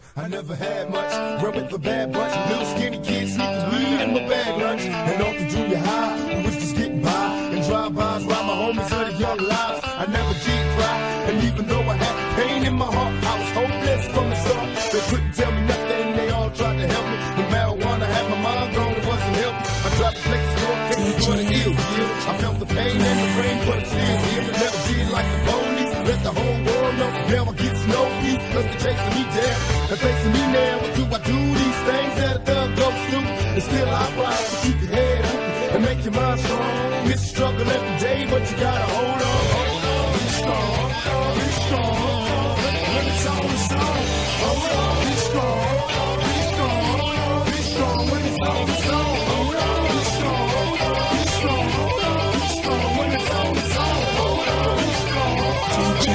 I never had much, run with the bad bunch. Little skinny kids sneaking weed in my bag lunch. And off the junior high, we was just getting by. And drive-bys while my homies of the young lives. I never did cry, and even though I had pain in my heart, I was hopeless from the start. They couldn't tell me nothing, they all tried to help me. The marijuana had my mind gone, it wasn't helping. I tried to flex the score, cases for the ill. I felt the pain and the rain, but I'm still here. Never did like the police, let the whole world know. Now I get to know you, cause they're chasing me down. And facing me now, what do I do? These things that a thug goes through. And still I rise to keep your head up and make your mind strong. It's a struggle every day, but you gotta hold on. Be strong, be strong. When it's on, it's on. Hold on, be strong, be strong. Be strong when it's on, it's on. Hold on, be strong, be strong. Be strong when it's on, it's on. Hold on, be strong, be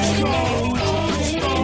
strong.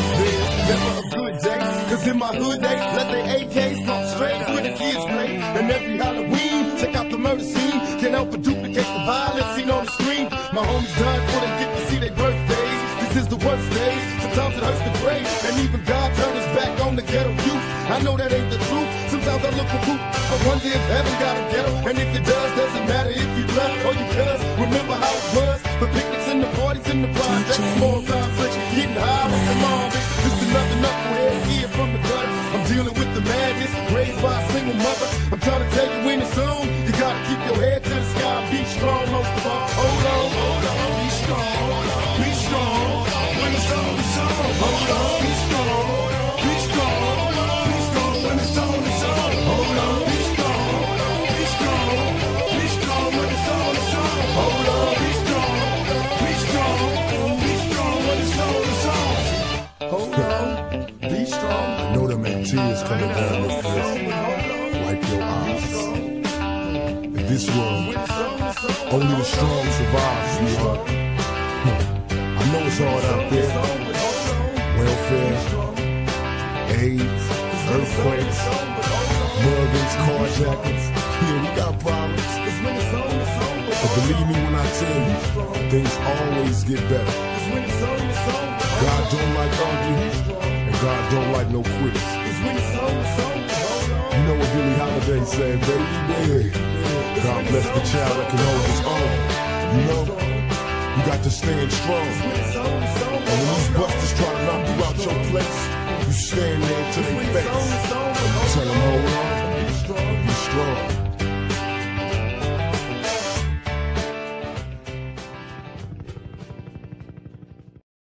Never a good day, cause in my hood they let their AKs pump straight where the kids play. And every Halloween, check out the murder scene. Can't help but duplicate the violence seen on the screen. My homies done before they get to see their birthdays. This is the worst days, sometimes it hurts to pray. And even God turned his back on the ghetto youth. I know that ain't the truth, sometimes I look for proof. But wonder if heaven got a ghetto. And if it does, doesn't matter if you love or you cuz. Remember how it was, the picnics and the parties and the projects. Small conflicts, getting high with the mom. Just another knucklehead here from the gut. I'm dealing with the madness, raised by a single mother. I'm trying to tell you when it's on. You gotta keep your head to the sky, be strong most of all. Hold on, be strong, be strong. When it's on, it's on. Hold on, be strong, be strong, be strong. When it's on, it's on. Hold on, be strong, be strong, be strong. When it's on, it's on. Hold on, be strong, be strong, be strong. When it's on, it's on. Hold on, be strong. I know them ain't tears coming down your face. Wipe your eyes. In this world, only the strong survive, sweetheart. I know it's hard out there. Welfare, AIDS, earthquakes, murders, carjackings. Yeah, we got problems. But believe me when I tell you, things always get better. God don't like ugly, and God don't like no quitters. You know what Billie Holiday said, baby? God bless the child that can hold his own. You know, you got to stand strong. And when these busters try to knock you out your place, you stand there to their face. Tell them, hold on, be strong.